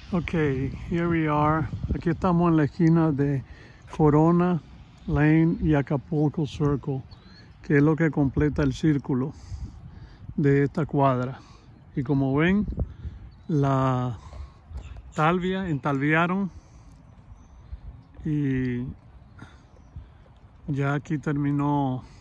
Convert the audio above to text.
Ok, here we are. Aquí estamos en la esquina de Corona Lane y Acapulco Circle, que es lo que completa el círculo de esta cuadra. Y como ven, la entalviaron y ya aquí terminó